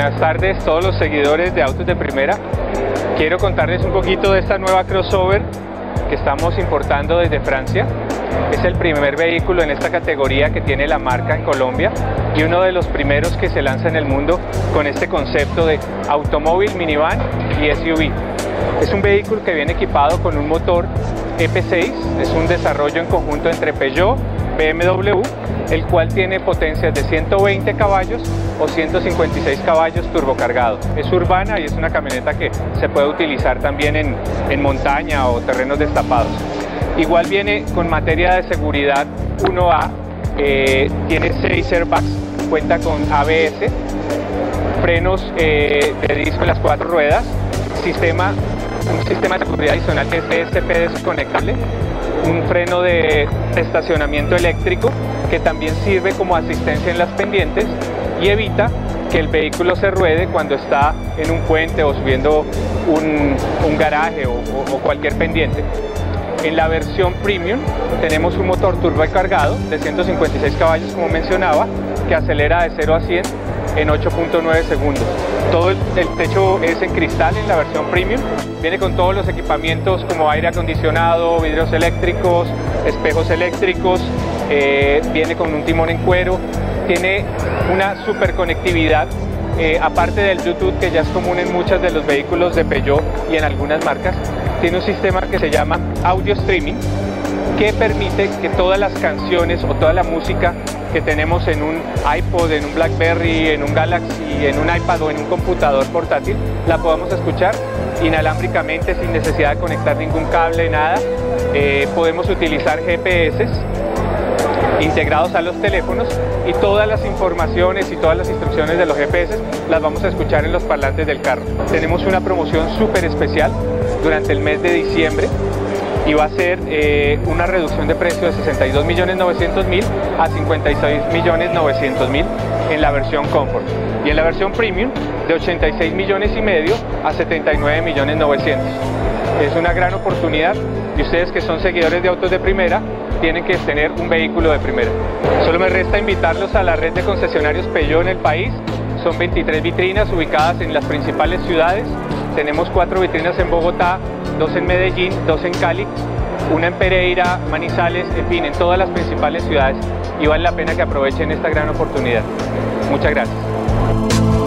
buenas tardes a todos los seguidores de Autos de Primera. Quiero contarles un poquito de esta nueva crossover que estamos importando desde Francia. Es el primer vehículo en esta categoría que tiene la marca en Colombia y uno de los primeros que se lanza en el mundo con este concepto de automóvil, minivan y SUV. Es un vehículo que viene equipado con un motor EP6, es un desarrollo en conjunto entre Peugeot, BMW, el cual tiene potencias de 120 caballos o 156 caballos turbocargados. Es urbana y es una camioneta que se puede utilizar también en montaña o terrenos destapados. Igual viene con materia de seguridad 1A, tiene 6 airbags, cuenta con ABS, frenos de disco en las 4 ruedas, un sistema de seguridad adicional que es ESP desconectable, un freno de estacionamiento eléctrico que también sirve como asistencia en las pendientes y evita que el vehículo se ruede cuando está en un puente o subiendo un garaje o cualquier pendiente. En la versión Premium tenemos un motor turbocargado de 156 caballos, como mencionaba, que acelera de 0 a 100 en 8.9 segundos. Todo el techo es en cristal en la versión Premium. Viene con todos los equipamientos como aire acondicionado, vidrios eléctricos, espejos eléctricos, viene con un timón en cuero, tiene una super conectividad. Aparte del Bluetooth, que ya es común en muchos de los vehículos de Peugeot y en algunas marcas, tiene un sistema que se llama audio streaming, que permite que todas las canciones o toda la música que tenemos en un iPod, en un BlackBerry, en un Galaxy, en un iPad o en un computador portátil, la podamos escuchar inalámbricamente sin necesidad de conectar ningún cable, nada. Podemos utilizar GPS integrados a los teléfonos y todas las informaciones y todas las instrucciones de los GPS las vamos a escuchar en los parlantes del carro. Tenemos una promoción súper especial durante el mes de diciembre y va a ser una reducción de precio de 62.900.000 a 56.900.000 en la versión Comfort y en la versión Premium de 86,5 millones a 79.900.000. Es una gran oportunidad y ustedes que son seguidores de Autos de Primera tienen que tener un vehículo de primera. Solo me resta invitarlos a la red de concesionarios Peugeot en el país. Son 23 vitrinas ubicadas en las principales ciudades. Tenemos 4 vitrinas en Bogotá, 2 en Medellín, 2 en Cali, una en Pereira, Manizales, en fin, en todas las principales ciudades. Y vale la pena que aprovechen esta gran oportunidad. Muchas gracias.